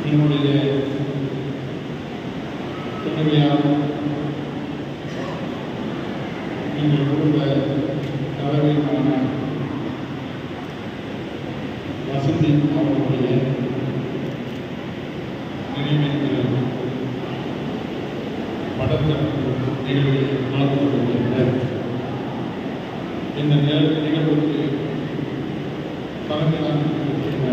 என்னுடைய துணைவியார் எங்கள் குடும்ப தலைவரான வசந்தி அவர்களுடைய நினைவேந்தல் படத்தில் நிகழ்வை நடந்து கொண்டிருக்கின்றனர். இந்த நிகழ்வுக்கு தலைமையாக இருக்கின்ற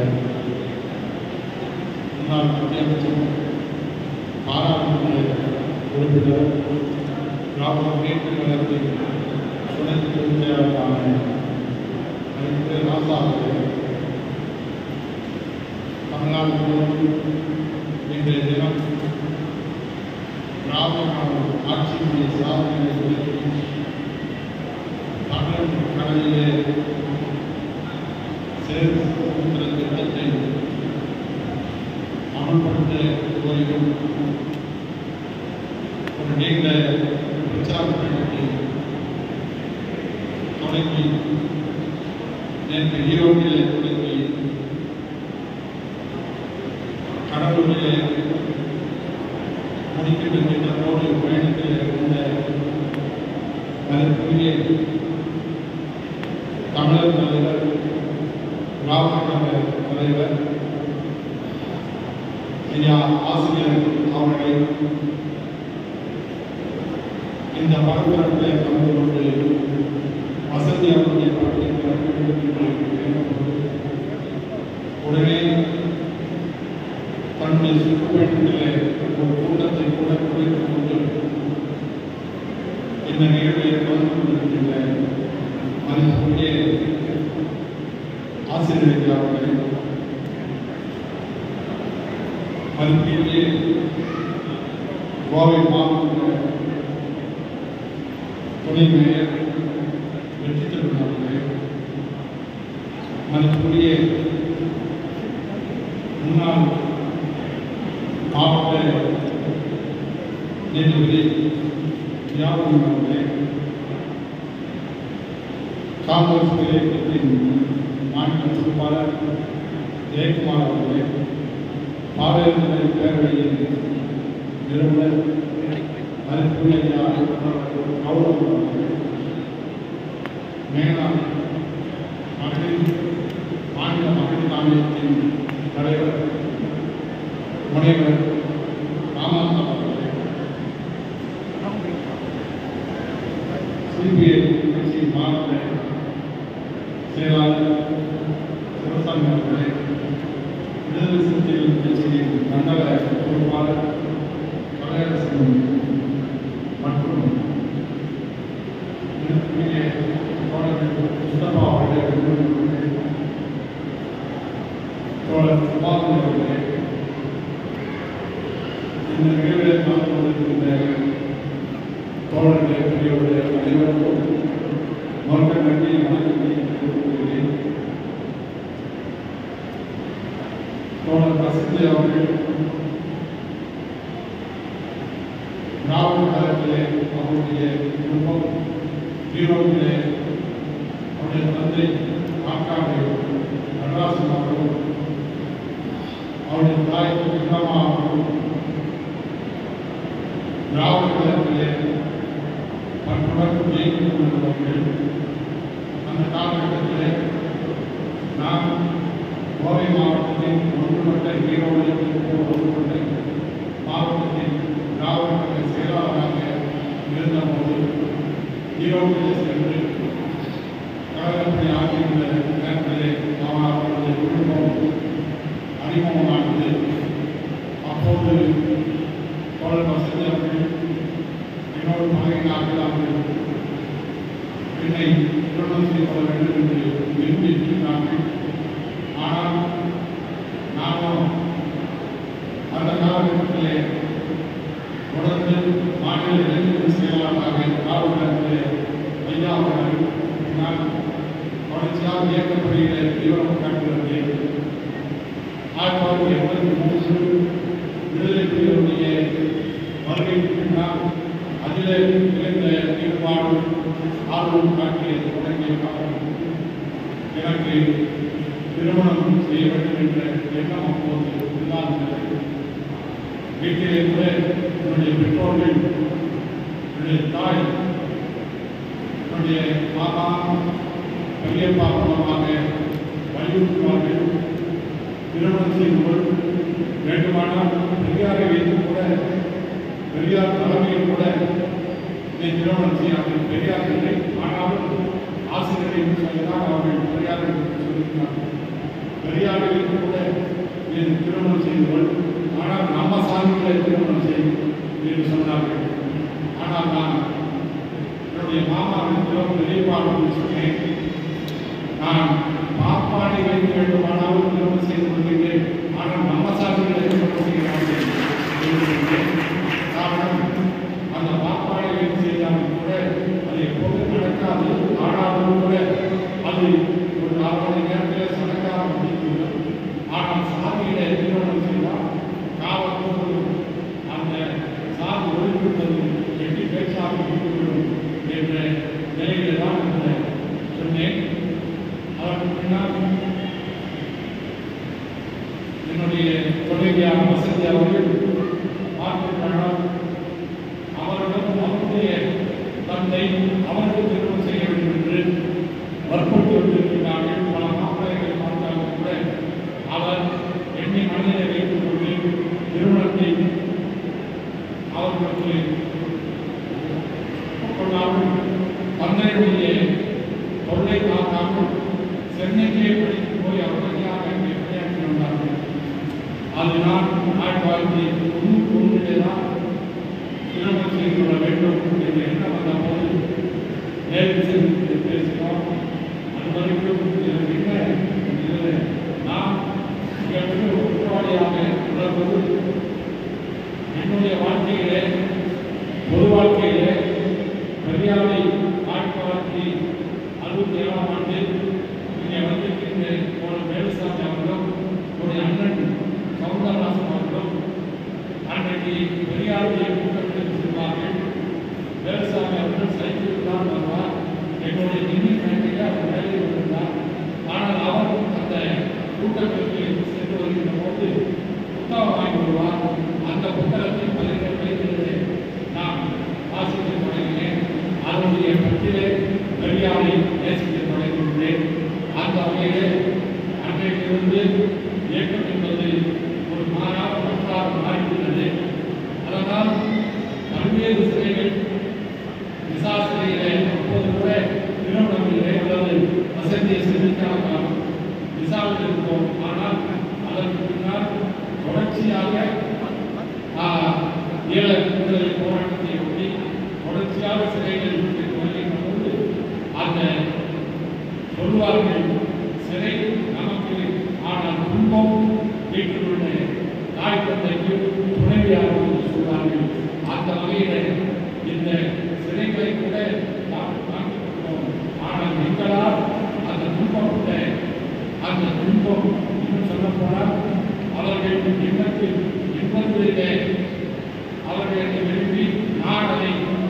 முன்னாள் மத்திய அமைச்சர் பாராளுமன்ற உறுப்பினர் ராகுல் மேற்கு கழகத்தின் துணை பொதுச் செயலாளரான ராசா அவர்கள் தமிழ்நாடு முழுவதும் இன்றைய தினம் ராமநாதன் ஆட்சியினுடைய சாதனைகளை உயர்த்தி தமிழ் கடலிலே சேர்ந்த திட்டத்தை அமல்படுத்த கோரியும் ஒரு நீண்ட பிரச்சார பயணத்தை தொடங்கி நேற்று ஈரோட்டிலே தொடங்கி கடலூரிலே முடிக்கின்ற திட்டத்தோடு பயணத்தில் இருந்த அதற்குரிய தமிழர் தலைவர் ராமநாத தலைவர் ஐயா ஆசிரியர் அவர்களை இந்த பரபரப்பில் கலந்து கொண்டு வசதி அவருடைய உடனே தன்னுடைய சுற்றுப்பயணத்தில் ஒரு கூட்டத்தை கூட குறைத்துக் கொண்டு இந்த நிகழ்வை கலந்து கொண்டிருக்கின்ற மதிப்புடைய ஆசிரியர் அவர்களை மதிப்பிலே கோவை மாவட்ட துணை மேயர் வெற்றி செல்வன் அவர்களே, மதிப்புடைய முன்னாள் மாவட்ட நீதிபதி தியாகம் அவர்களே, காங்கிரஸ் இயக்கத்தின் மாநில பொறுப்பாளர் ஜெயக்குமார் அவர்களே, பாவேந்தரை பேரவையின் நிறுவனர் மதிப்புடைய கௌரவம் அவர்களே, மேலா மாநில மகளிர் ஆணையத்தின் தலைவர் முனைவர் ராமநாதன் அவர்களே, சிபிஐ கட்சி மாவட்ட செயலாளர் சிவசாமி அவர்களே, விடுதலை சிறுத்தைகள் கட்சியின் மண்டல பொறுப்பாளர் கலையரசன் மற்றும் முஸ்தபா அவர்களே, தோழர் சுபாதன் அவர்களே, இந்த நிகழ்வில் கலந்து கொண்டிருக்கின்ற தோழர்களே, பெரியவர்களே, அனைவருக்கும் மறுக்க நன்றி வணக்கத்தை தெரிவித்துக் தோழர் வசந்தி அவர்கள் ராகுல் காலத்திலே அவருடைய குடும்பம் ஈரோட்டிலே அவருடைய தந்தை காக்காடு நடராசன் அவர்களும் அவருடைய தாய் பிரதமா அவர்களும் ராகுல் காலத்திலே பற்புடன் ஜெயித்துக் கொண்டிருந்தவர்கள். அந்த காலகட்டத்திலே நான் கோவை மாவட்டத்தின் ஒன்றுபட்ட ஈரோடு ஒன்றுபட்ட மாவட்டத்தின் ராவண செயலாளராக இருந்தபோது ஈரோட்டில் சென்று கழகப்படி ஆகின்ற நேரத்திலே அவர்களுடைய குடும்பம் அறிமுகமானது. அப்போது தோழர் வசதி அவர்கள் என்னோடு பழகினார்கள். என்னை திருமணம் செய்து கொள்ள வேண்டும் என்று விரும்பி இருக்கிறார்கள். ஆனால் நானும் அந்த காலகட்டத்திலே தொடர்ந்து மாநில இளைஞர் செயலாளராக காவலர்களே ஐயா அவர்கள் நான் தொடர்ச்சியாக இயக்கப்படுகிற விவரம் காட்டுகிறது. 1983 விடுதலை புலிகளுடைய வருகைக்கு பின்னால் அதிலே இழந்த ஈடுபாடு ஆர்வம் காட்டிய தொடங்கிய காலம் எனக்கு திருமணம் செய்ய வேண்டும் என்ற எண்ணம் அப்போது இல்லாத வீட்டிலே கூட என்னுடைய பெற்றோர்கள், என்னுடைய தாய், என்னுடைய மாமா, பெரியப்பா மூலமாக வலியுறுத்துவார்கள். திருமணம் செய்து கொள் வேண்டுமானால் பெரியாரை வைத்து கூட, பெரியார் தலைமையில் கூட இதை திருமணம் செய்யாமல் பெரியார் இல்லை, ஆனாலும் ஆசிரியரை சொல்லலாம் அவர்கள் பெரியாரை சொல்லியிருக்கிறார்கள். பெரியாரை வைத்து கூட இதை திருமணம் செய்து கொள், ஆனால் நம்ம சாமிகளை திருமணம் செய்யும் என்று சொன்னார்கள். ஆனால் நான் என்னுடைய மாமாவின் பெரியப்பாடு சொன்னேன், நான் பாப்பாடை வைக்க வேண்டுமானாலும் திருமணம் செய்து கொள்கிறேன், ஆனால் நம்ம சாமிகளை திருமணம் செய்கிறார்கள் என்று. காரணம், அந்த பாப்பாடை வைத்து செய்தாலும் கூட அது எப்போதும் நடக்காது. ஆனாலும் கூட அது ஒரு 4 மணி நேரத்தில் சடங்காக முடித்துவிடும். ஆனால் சாமியில திருமணம் செய்தால் காவல்துறை அந்த சாமி ஒழுங்குவது எட்டி பேச்சாக முடித்துவிடும் என்ற நிலையில தான் சொன்னேன். அதற்கு பின்னால் என்னுடைய துணைவியார் வசதி அவர்கள் பார்த்துக்கொண்டால் அவரிடம் அவருடைய தந்தை அவருக்கு திருமணம் செய்ய வேண்டும் என்று வற்புறுத்தி கொண்டிருக்கிறார்கள். பல மாப்பிள்ளைகளை பார்த்தாலும் கூட அவர் எண்ணி மனதிலே வைத்துக் கொண்டு திருமணத்தை அவர்களுக்கு கொள்ளாமல் தந்தையுடைய தொல்லை காக்காமல் சென்னைக்கே படித்து போய் அவர்களாக விளையாடி வந்தார்கள். அதனால் 1991 தான் திருமணம் செய்து கொள்ள வேண்டும் என்ற எண்ணம் வந்த போது நேரில் சென்று பேசினோம். அது வரைக்கும் இதில் நான் குற்றவாளியாக உணர்வது என்னுடைய வாழ்க்கையிலே, பொது வாழ்க்கையிலே பெரியாரை 1967ஆம் ஆண்டு இங்கே வந்திருக்கின்ற ஒரு வேலுசாமி அவர்களும் ஒரு அண்ணன் சவுந்தரராசன் அவர்களும் அன்றைக்கு பெரியாருடைய கூட்டத்தில் செல்வார்கள். வேலுசாமி அவர்கள் சைக்கிள் தான் வருவார். என்னுடைய நிதி கணக்கில் அவர் வேலையில் இருந்தார். ஆனால் அவர் அந்த கூட்டத்திற்கு சென்று வருகின்ற போது புத்தகம் வாங்கி வருவார். அந்த புத்தகத்தை 17 வயதிலே நான் வாசிக்க தொடங்கினேன். அதனுடைய பற்றிலே பெரியாரை நேசிக்க தொடங்கினேன். அந்த வகையிலே அன்றையிலிருந்து இயக்கம் என்பது ஒரு மாறாத பற்றாக மாறிவிட்டது. அதனால் பல்வேறு சிலைகள் விசா சிலையிலே அப்போது கூட திருமணமில்லை அல்லது வசதியை செலுத்தாமல் விசாவில் இருந்தோம். ஆனால் அதற்கு பின்னால் தொடர்ச்சியாக ஈழ விடுதலை போராட்டத்தை ஒட்டி தொடர்ச்சியாக சிலைகள் வருகின்ற போது அந்த சொல்வார்கள், சிறை நமக்கு ஆனால் துன்பம் வீட்டில் உள்ள தாய் தந்தைக்கு துணைவியாக சொல்வார்கள். அந்த வகையில் இந்த சிறைகளை கூட தாங்கிக் கொண்டோம். ஆனால் எங்களால் அந்த துன்பம் அந்த துன்பம் இன்னும் சொல்ல போனால் அவர்கள் எண்ணத்திலே அவர்களை விரும்பி நான் அதை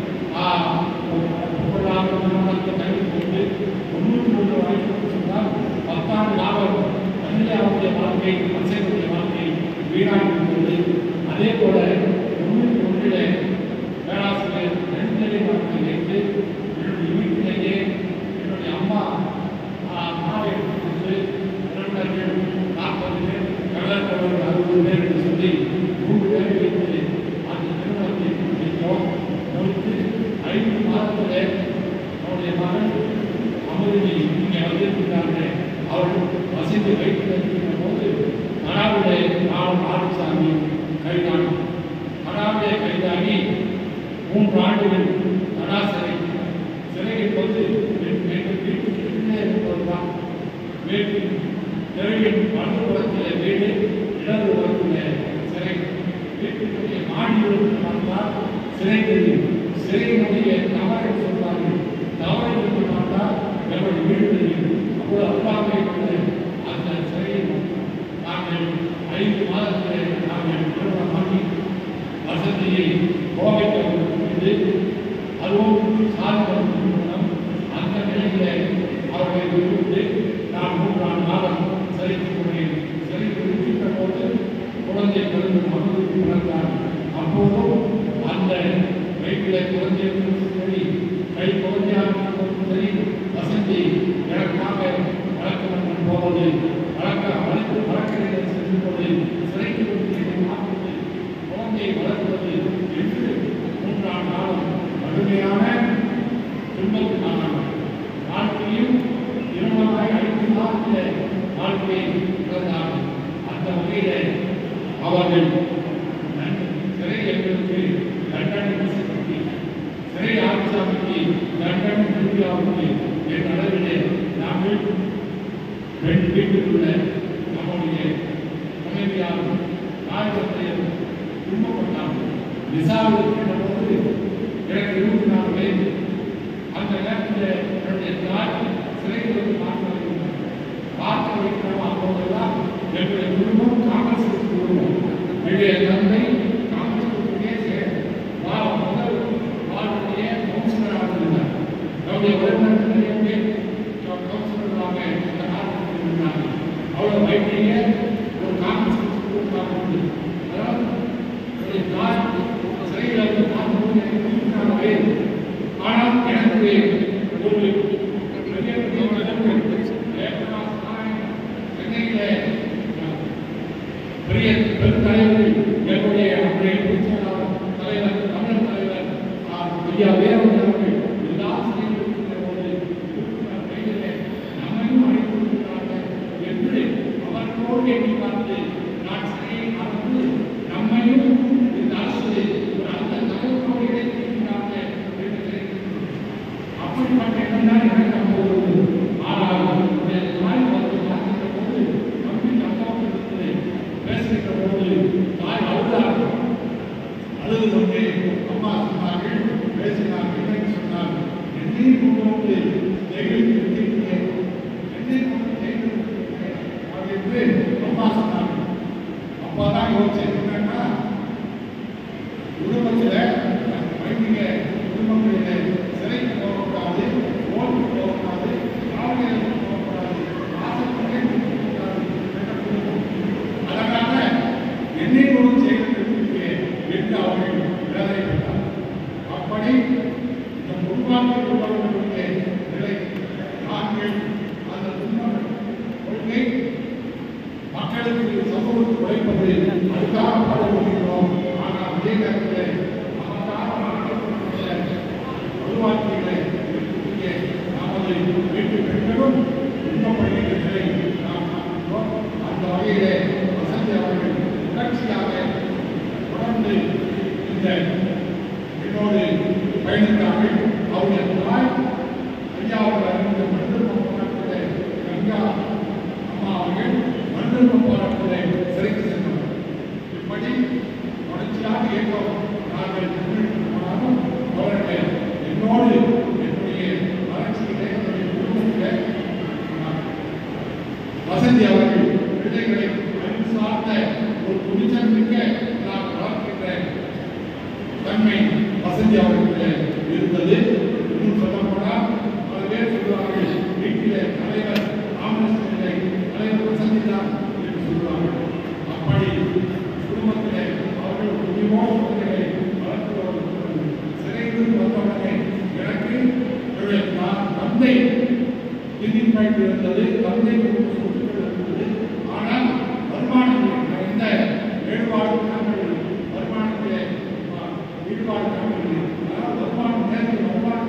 திருமணத்தை கழித்து கொண்டு 93 வயது சொன்னால் 10 ஆண்டு லாபம் அவருடைய வாழ்க்கை, மனுஷனுடைய வாழ்க்கை வீணாகிவிட்டது. அதே போல 91 பேராசிரியர் 2 நிலை வாழ்க்கை வைத்து என்னுடைய வீட்டிலேயே என்னுடைய அம்மா மாவை எடுத்துக்கொண்டு நண்பர்கள் 40 பேர், கடற்கவர்கள் 60 பேர் என்று சொல்லி 3 பேரை வைத்து அந்த திருமணத்தை முடித்தோம். முடித்து 5 மாதத்திலே அவருடைய மகன் அமிர்தி இங்கே வந்திருக்கிறார்கள். அவர்கள் வசதி வைத்திருக்கின்ற போது கனாவிலே ஆறுசாமி கைதானி. கனாவிலே கைதாகி 3 ஆண்டுகள் கனா சிறையில் வந்து வீட்டுக்குள்ளே இருப்பதுதான். வீட்டில் தெருவின் வலதுபுறத்தில் வீடு, இடது புறத்தில் சிறை. வீட்டுக்குரிய மாடியில் பார்த்தால் சிறை தெரியும். சிறையினுடைய தவறை சொல்வார்கள். தவறை என்று பார்த்தால் நம்முடைய வீடு தெரியும். அப்போது அப்பாவை அந்த சிறையில் நாங்கள் 5 மாதத்தில் நாங்கள் திருமணம் பண்ணி வசதியை கோவைக்கு அதுவும் சாதி திருமணம். அந்த நிலையில அவர்களை விட்டு நான் 3 மாதம் கடுமையான துன்பத்துக்கான வாழ்க்கையும் இருமலாய் 5 நாட்கள வாழ்க்கையை இழந்தார்கள். அந்த வகையில் அவர்கள் சிறை எங்களுக்கு தண்டனை விதிக்கப்பட்டு சிறை ஆட்சியாளருக்கு தண்டனை இந்தியாவுக்கு என் அளவிலே நாங்கள் வீட்டில் உள்ள நம்முடைய துணைவியாரும் தாய்தந்தையரும் துன்பப்பட்டார்கள். விசாவில் இருக்கின்ற போது எனக்கு 24 வயது. அந்த நேரத்தில் என்னுடைய தாய் சிறையில் வந்து பார்க்க வைக்கிறோம். அப்போதெல்லாம் எங்களுடைய குடும்பம் காங்கிரஸ் குடும்பம். என்னுடைய தந்தை காங்கிரஸ் முதல் வாழ்க்கைய கவுன்சிலராக இருந்தார். நம்முடைய உறவினர்கள் நிறைய பேர் கவுன்சிலராக இந்த காலத்தில் இருந்தார்கள். அவ்வளோ வைத்திய ஒரு காங்கிரஸ் குடும்பமாக இருந்தது. அதாவது என்னுடைய தாய் சிறையில் வந்து பார்க்கும்போது எனக்கு 24 வயது. ஆனால் எனக்கு ஒரு பெரிய பெருந்தலைவர்கள் எங்களுடைய தலைவர் தமிழர் தலைவர் ஐயா வேறவர்கள் எல்லா நம்மையும் அழைத்திருக்கிறார்கள் என்று அவர்களோடு எண்ணி பார்த்து நான் சிறையை மறந்து நம்மையும் இந்த அரசு அந்த நகரத்தோடு இணைத்திருக்கிறார்கள் என்று அப்படிப்பட்ட இடம் தான் எனக்கு அனுபவம். ஆனால் தாய் வந்து பார்க்கின்ற போது நம்பி அம்மாவிடத்தில் பேசுகின்ற போது தாய் அழுதார்கள். அழுது கொண்டு அம்மா சொன்னார்கள், பேசினார்கள். என்னன்னு சொன்னார், என்னை கொண்டு ஜெயிலில் இருக்கிறேன், என்னை கொண்டு ஜெயிலில் இருக்கிறேன் என்று அம்மா சொன்னார்கள். அப்பா தான் யோசிச்சேன், என்னன்னா குடும்பத்தில் வைத்திய குடும்பங்களில் சிறைக்கு போகக்கூடாது, ஓட்டு போகக்கூடாது, காவலில் போகக்கூடாது, ஆசைப்பட்டே போகக்கூடாது என்ற குடும்பம். அதற்காக என்னை கொண்டு செய்திருக்கிறேன் என்று அவர்கள் வேதனைப்பட்டார். அப்படி இந்த முன்வாழ்வில் உள்ளவர்களுடைய நிலை நாங்கள் அந்த துன்பம் கொள்கை மக்களுக்கு சமூகத்துக்கு உழைப்பது அதுக்காக பாடுபடுகிறோம். ஆனால் அதே நேரத்தில் உருவாக்கிகளை இருக்கக்கூடிய நமது வீட்டு பெண்களும் துன்பப்படுகின்ற நிலை நாம் காண்கிறோம். அந்த வகையிலே வசந்தி அவர்கள் தொடர்ச்சியாக தொடர்ந்து இந்த என்னோடு பயணித்தார்கள். அவருடைய தாய் ஐயா அவர்கள் அறிந்த மண்டலம் போராட்டத்தில் கங்கா அம்மா அவர்கள் மண்டலம் போராட்டத்தில் சிறைக்கு சென்றனர். இப்படி தொடர்ச்சியாக இயக்கம் நாங்கள் போனாலும் அவர்கள் என்னோடு என்னுடைய வளர்ச்சியிலே என்னுடைய குடும்பத்தில் வசந்தி அவர்கள் பிள்ளைகளை அறிவு சார்ந்த ஒரு துணிச்சல் மிக்க நான் வளர்க்கின்ற தன்மை வசந்தி அவர்கள் இருந்தது. இன்னும் சொல்லப்போனால் பல பேர் சொல்லுவார்கள், வீட்டிலே தலைவர் ராமகிருஷ்ணனிலே தலைவர் வசந்தி தான் என்று சொல்லுவார்கள். அப்படி குடும்பத்திலே அவர்கள் துணிவோடு குழந்தைகளை வளர்க்கிறவர்கள் சிறையிலிருந்து வந்தவுடனே எனக்கு என்னுடைய தந்தை நிதிப்பயன் இருந்தது, தந்தை சொத்துக்கள் இருந்தது. ஆனால் வருமானத்தில் எந்த வேறுபாடு வருமானத்திலே ஈடுபாடு அதாவது வருமானம் நேரத்தில் வருமானம்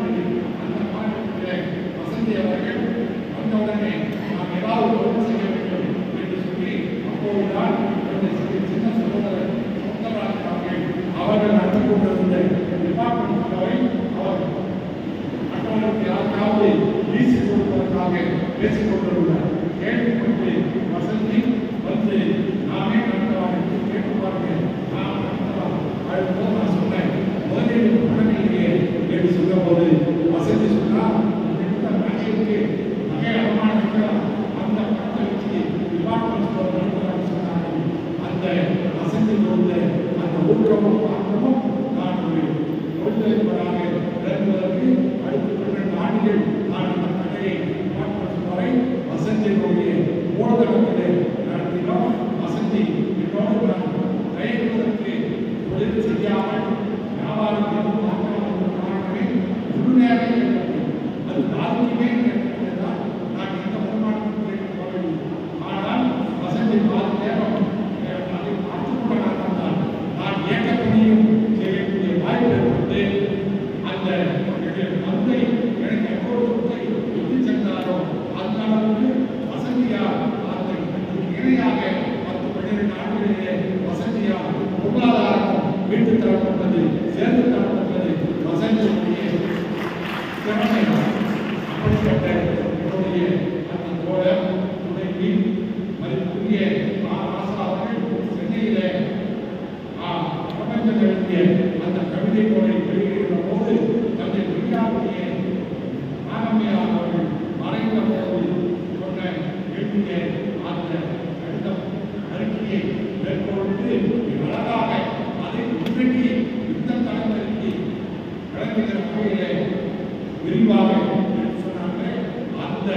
விரிவாக சொன்னாங்க. அந்த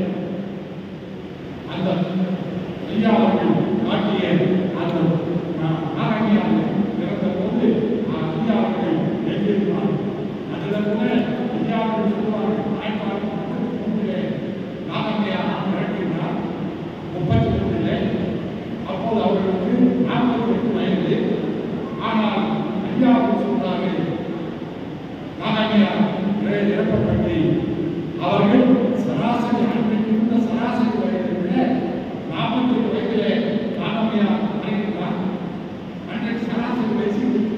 அந்த ஐயா அவர்கள் காட்டிய அந்த நாராயணியாக பிறந்த போது ஐயா அவர்கள் எழுதியிருப்பார். அதில் கூட ஐயா அவர்கள் சொல்லுவார்கள், 1933 நாராயணியாக பிறக்கின்றார் 32. அப்போது அவர்களுக்கு 48 வயது. ஆனால் ஐயா அவர்கள் சொல்றார்கள், நாராயணியாக இறப்பப்பட்டு அவர்கள் சராசரி அன்றைக்கு சராசரி வயதை விட 48 வயதிலே நாராயணியா அறிவித்தார். அன்றைக்கு சராசரி வயசு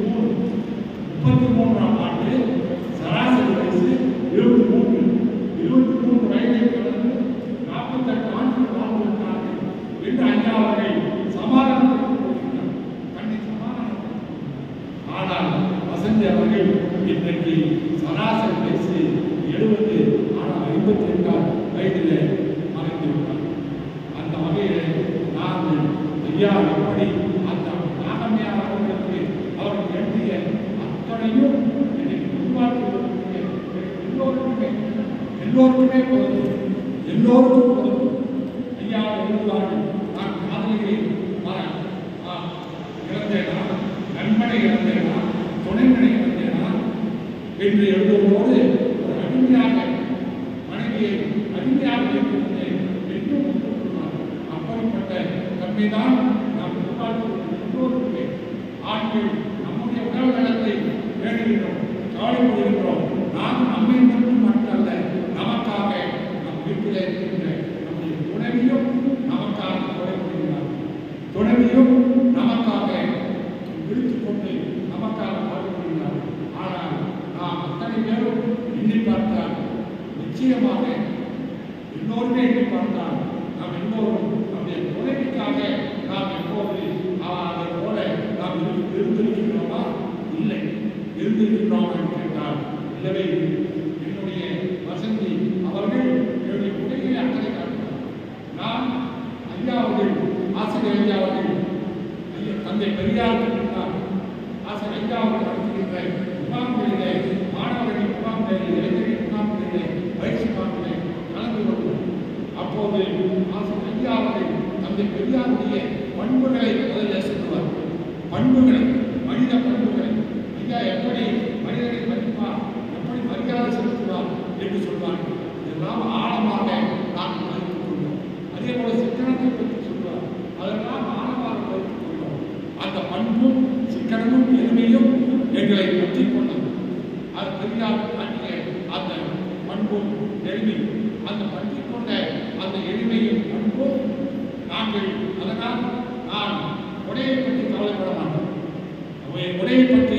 33ஆம் ஆண்டு சராசரி வயசு 23 வயதை கடந்து 48 ஆண்டுகள் வாழ்ந்திருக்கிறார்கள் என்று ஐயா அவர்கள் சமாதானத்துக்கு போகிறார். கண்டி சமாதானம். ஆனால் வசந்தி அவர்கள் இன்றைக்கு சராசரி வயசு 70, ஆனால் 58 வயதிலே மறைந்துவிட்டார். அந்த வகையிலே நாங்கள் ஐயா எப்படி அந்த நாகம்யா அவர்களுக்கு அவர்கள் எழுதிய அத்தனையும் இன்னைக்கு உருவாக்குவதற்கு எல்லோருக்குமே பொருந்தும், எல்லோருக்கும் பொருந்தும். ஐயா எழுதுவார்கள், நான் காதலியை இழந்தேனா, நண்பனை இழந்தேனா, துணைவனை இழந்தேனா என்று எழுதும்போது ஒரு அடிமையாக மனைவியை அடிமையாக வைத்திருந்தேன் என்று ஒப்புக்கொள்வார். அப்படிப்பட்ட தன்மைதான் நாம் உருவாக்குவது எல்லோருக்குமே. ஆண்கள் நம்முடைய உடல் நலத்தை பேணுகின்றோம், கவலைப்படுகின்றோம். நாம் நம்மை மட்டுமல்ல, நமக்காக நம் வீட்டிலே இருக்கின்ற நம்முடைய துணைவியும் நமக்காக கவலைப்படுகிறார். துணைவியும் நமக்காக விழித்துக் கொண்டு நமக்காக கவலைப்படுகிறார். ஆனால் நாம் அத்தனை பேரும் எண்ணி பார்த்தால் நிச்சயமாக எல்லோருமே எண்ணி பார்த்தால் நாம் எல்லோரும் நம்முடைய துணைவிக்காக நாம் எப்போது அதை போல நாம் இருந்திருக்கின்றோமா? இல்லை. இருந்திருக்கின்றோம் என்று கேட்டால் இல்லவே இல்லை. என்னுடைய வசந்தி அவர்கள் என்னுடைய உடைகளை அக்கறை காட்டினார். நான் ஐயா அவர்கள், ஆசிரியர் ஐயா அவர்கள், தந்தை பெரியார் ஆசிரியர் ஐயா அவர்கள் நடத்துகின்ற முகாம்களிலே, மாணவர்கள் முகாம்களிலே, இளைஞர்கள் முகாம்களிலே, பயிற்சி முகாம்களிலே கலந்து கொள்வோம். அப்போது ஆசிரியர் ஐயா அவர்கள் தந்தை பெரியாருடைய பண்புகளை முதலில் சொல்லுவார். பண்புகளை, மனித பண்புகளை, ஐயா எப்படி மனிதனை மதிப்பார், எப்படி மரியாதை செலுத்துவார் என்று சொல்வார்கள். இதெல்லாம் ஆழமாக நாம் மதித்துக் கொள்வோம். அதே போல சிக்கனத்தை பற்றி சொல்வார். அதெல்லாம் ஆழமாக மதித்துக் கொள்வோம். அந்த பண்பும் சிக்கனமும் எளிமையும் எங்களை பற்றி கொண்டது. அது பெரியார் காட்டிய அந்த பண்பும் எளிமை, அந்த பற்றி கொண்ட அந்த எளிமையும் பண்பும் நாங்கள். அதனால் நான் உடையை பற்றி கவலைப்பட மாட்டோம். உடையை பற்றி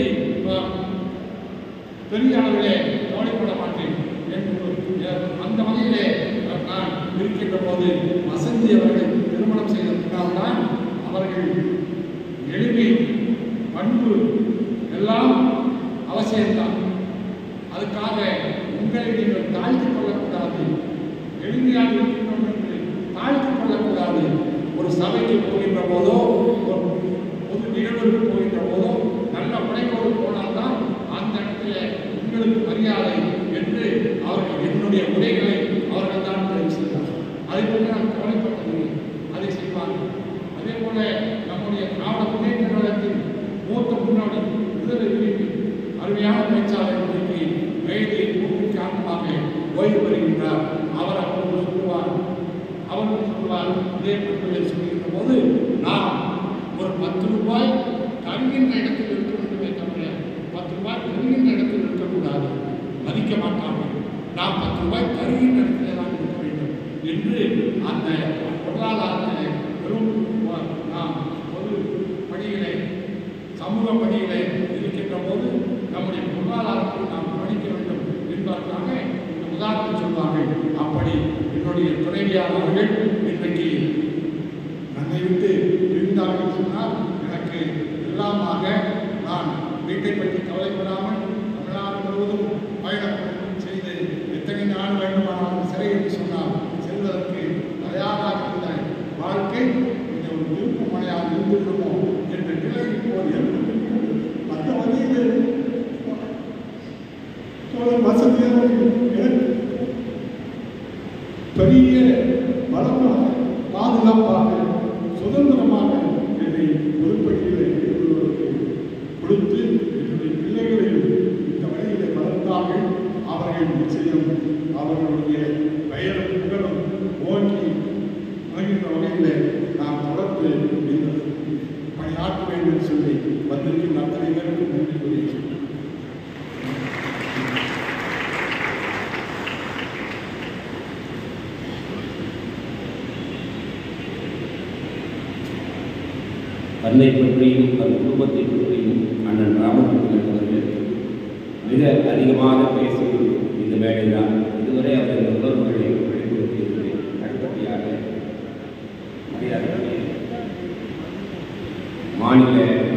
பெரிய அளவிலே கவலைப்பட மாட்டேன் என்று அந்த வகையிலே நான் இருக்கின்ற போது வசந்தி அவர்கள் திருமணம் செய்ததற்கால்தான் அவர்கள் எளிமை, பண்பு எல்லாம் அவசியம்தான். அதுக்காக உங்களை நீங்கள் தாழ்த்திக் கொள்ளக்கூடாது. எளிமையாக இருக்கின்றோம் என்று தாழ்த்திக் கொள்ளக்கூடாது. ஒரு சபைக்கு போகின்ற போதோ, ஒரு பொது நிகழ்வுக்கு போகின்ற போதோ நல்ல உடையோடு போனால்தான் அந்த இடத்துல உங்களுக்கு மரியாதை என்று அவர்கள் என்னுடைய உடைகளை அவர்கள் தான் தெரிவு செய்வார்கள். அதை பற்றி நான் கவலைப்பட்டதில்லை, அதை செய்வார்கள். அதே போல நம்முடைய திராவிட முன்னேற்ற கழகத்தின் மூத்த முன்னோடி விடுதலை விரும்பி அருமையான பேச்சாளர் இன்றைக்கு வயது மூன்று காரணமாக ஓய்வு பெறுகின்றார். அவர் அப்போது சொல்லுவார், அவர்கள் சொல்லுவார், இதே பண்புகளை சொல்லுகின்ற போது நாம் ஒரு 10 ரூபாய் தருகின்ற இடத்தில் இருக்க வேண்டுமே தவிர 10 ரூபாய் தருகின்ற இடத்தில் இருக்கக்கூடாது. மதிக்க மாட்டார்கள். நாம் 10 ரூபாய் தருகின்ற இடத்திலே தான் இருக்க வேண்டும் என்று அந்த பொருளாதாரத்திலே பெரும் நாம் பொது பணிகளை, சமூக பணிகளை இருக்கின்ற போது நம்முடைய பொருளாதாரத்தை நாம் கவனிக்க வேண்டும் என்பதற்காக இந்த உதாரணம் சொல்வார்கள். அப்படி என்னுடைய துணைவியார் அவர்கள் இன்றைக்கு நம்மை விட்டு இருந்தார்கள் சொன்னால் எனக்கு எல்லாமாக நான் வீட்டை பற்றி கவலைப்படாமல் தமிழ்நாடு முழுவதும் பயணம் செய்து எத்தனை நாள் வேண்டுமானாலும் சிறை என்று சொன்னால் செல்வதற்கு தயாராக இருந்த வாழ்க்கை இந்த ஒரு திருப்புமனையாக இருந்துவிடுமோ என்ற நிலை இப்போது ஏற்பட்டிருக்கிறது. மற்ற வகையில் வசதியாக எனக்கு பெரிய பலமாக பாதுகாப்பாக சுதந்திரமாக என்னை பொதுப்பணியில் ஈடுபடுவதற்கு கொடுத்து என்னுடைய பிள்ளைகளையும் இந்த வழியிலே வளர்த்தார்கள். அவர்கள் நிச்சயம் அவர்களுடைய பெயரும் புகழும் ஓங்கி மகிழ்ந்த வகையில் நாம் தொடர்ந்து இந்த பணியாற்ற வேண்டும் என்று சொல்லி வந்திருக்கும் அத்தனை பேருக்கும் நன்றி கூறுகிறேன். தன்னை பற்றியும் தன் குடும்பத்தை பற்றியும் அண்ணன் ராமகிருஷ்ணன் அவர்கள் மிக அதிகமாக பேசி இந்த வேலைதான் இதுவரை அவர்கள் உணர்வுகளை வெளிப்படுத்தியிருக்கிறேன். அடுத்தபடியாக மாநில